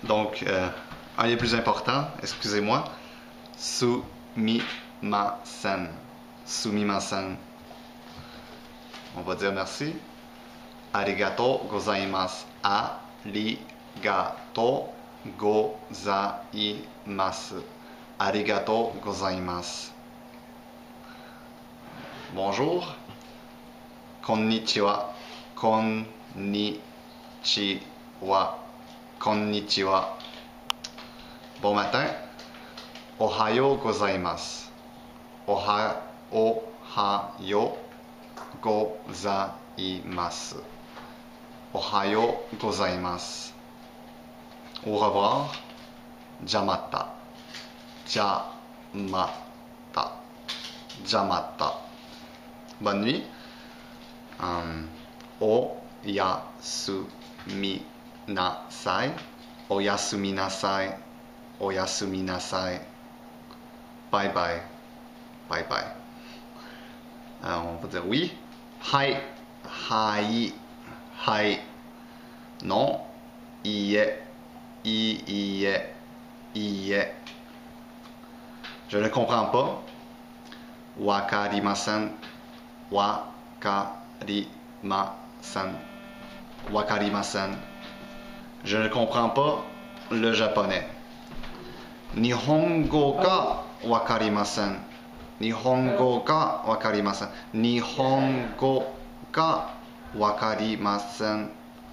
Donc, un des plus importants, excusez-moi, sumimasen. Sumimasen. On va dire merci. Arigato gozaimasu. Arigato gozaimasu. Arigato gozaimasu. Bonjour. Konnichiwa. Konnichiwa. Konnichiwa. Bon matin. Ohayo gozaimasu. Ohayo gozaimasu. Ohayo gozaimasu. Au revoir. Jamata. Jamata. Jamata. Bonne nuit. Oyasumi nasai. Oyasumi nasai. Oyasumi nasai. Bye bye. Bye bye. On va dire oui. Hai. Hai. Hai. Non. Iie. Iie. Iie. Je ne comprends pas. Wakarimasen. Wakarimasen. Wakarimasen. Je ne comprends pas le japonais. Nihongo ga wakarimasen. Nihongo ga wakarimasen. Nihongo ga wakarimasen.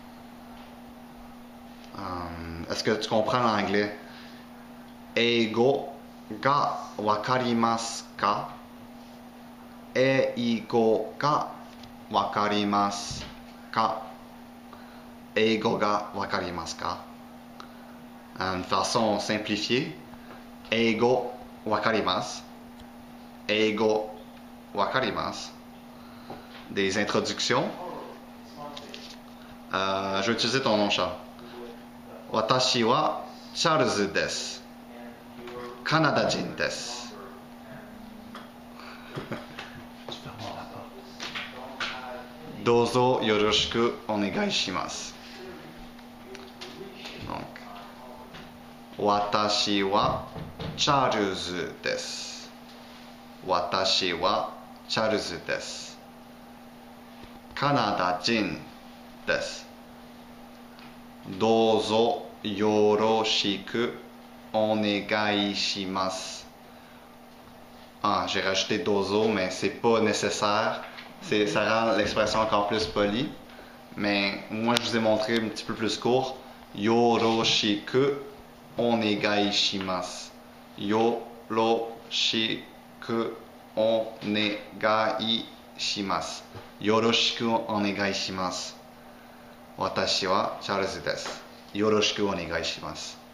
Est-ce que tu comprends l'anglais? Eigo ga wakarimasu ka? Eigo ga wakarimasu ka? Eigo ga wakarimasu ka? De façon simplifiée, eigo wakarimasu. Eigo wakarimasu. Des introductions. Je vais utiliser ton nom, Charles. Watashi wa Charles desu. Kanada-jin desu. Dozo yoroshiku onegai shimasu. Donc, Watashi wa Charles desu. Watashi wa Charles desu. Kanada-jin desu. Dozo yoroshiku onegai shimasu. Ah, j'ai rajouté dozo, mais c'est pas nécessaire. Ça rend l'expression encore plus polie. Mais moi, je vous ai montré un petit peu plus court. Yoroshiku onegai shimasu. Yoroshiku onegai shimasu. Yoroshiku onegai shimasu. Watashi wa Charles desu. Yoroshiku onegai shimasu.